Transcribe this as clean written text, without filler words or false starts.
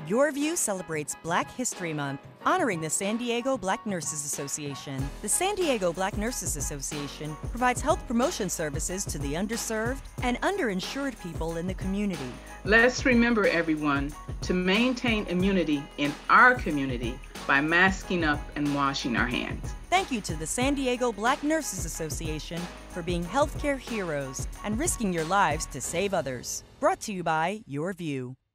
Your View celebrates Black History Month, honoring the San Diego Black Nurses Association. The San Diego Black Nurses Association provides health promotion services to the underserved and underinsured people in the community. Let's remember, everyone, to maintain immunity in our community by masking up and washing our hands. Thank you to the San Diego Black Nurses Association for being healthcare heroes and risking your lives to save others. Brought to you by Your View.